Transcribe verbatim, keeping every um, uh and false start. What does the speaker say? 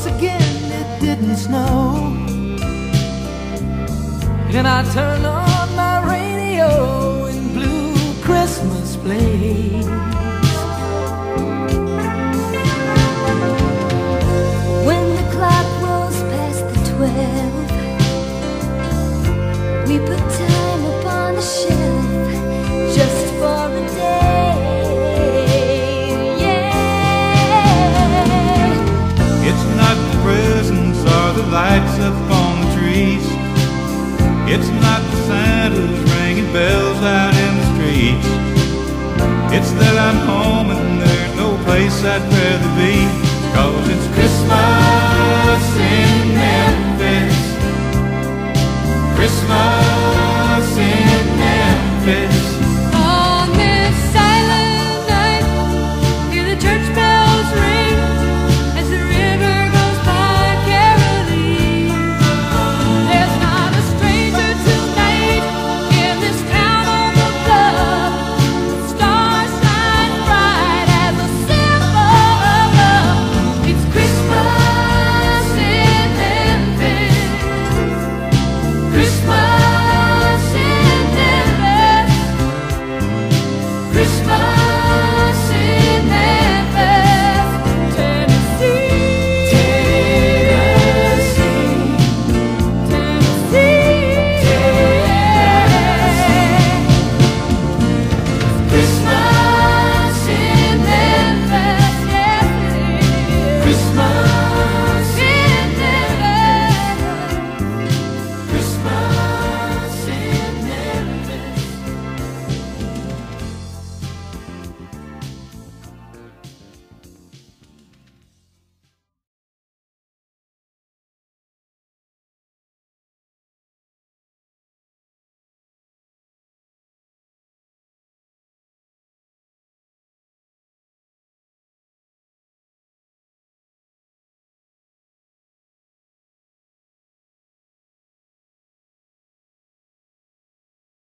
once again it didn't snow. And I turned on my radio and Blue Christmas plays. When the clock rolls past the twelve, we put time upon the shelf just for a day. Yeah. It's not the presents or the lights up on the trees. It's not the Santa's ringing bells out in the streets. It's that I'm home and there's no place I'd rather be. 'Cause it's Christmas in Memphis, Christmas